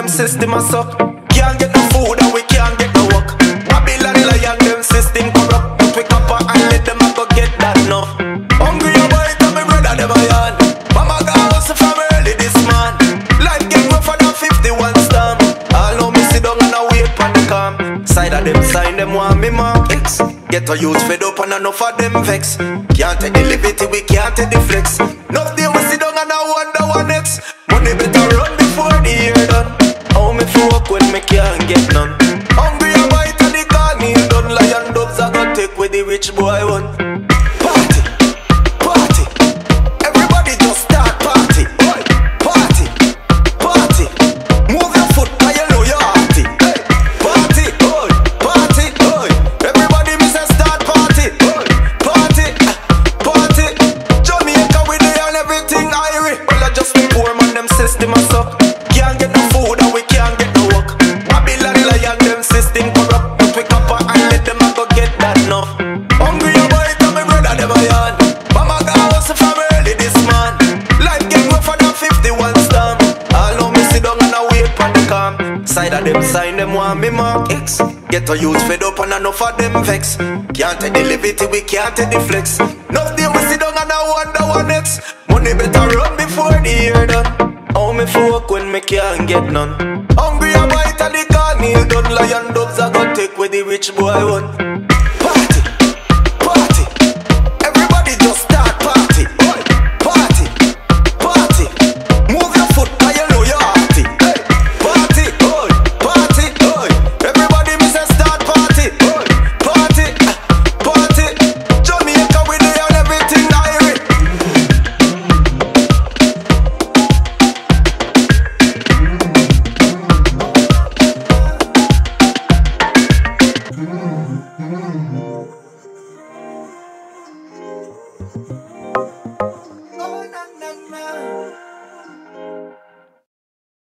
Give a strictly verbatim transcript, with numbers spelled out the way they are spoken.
them system a suck. Can't get no food and we can't get no work. Babylon lion, them system corrupt. Put we copper and let them a go get that enough. Hungry a boy, tell me brother them a yarn. Mama got hustle from early this man. Life get rougher than fifty-one storm. All know me sit down and I wait for the calm. Side of them sign, them want me mark X. Get a youth fed up and enough of them vex. Can't take the liberty, we can't take the flex. Enough day we sit down and I wonder what next. Money better run before the year done. How me fuck when me can't get none. Hungry a bite and the call me done. Lion dubs I got take with the rich boy one. Party, party, everybody just start party. Oi, party, party, move your foot and you know you're hearty. Hey, party, oi, party, oi, everybody me say start party. Oi, party, party, Jamaica with the and everything irie. Well I just be poor man, them system a suck. Can't get no food and we can't get no work. Babylon lion, them system corrupt. Put we copper and let them a go get that enough. Hungry a boy, tell me brother them a yarn. Mama got hustle from early this man. Life get rougher than fifty-one storm. All know me sit down and I wait for the calm. Side of them sign, them want me mark X. Get a youth fed up and enough of them vex. Can't take the liberty, we can't take the flex. Enough day we sit down and I wonder what next. Money better run before the year done. How me fuck when me can't get none. Hungry a bite and the call meal done. Lion dubs I got take with the rich boy one.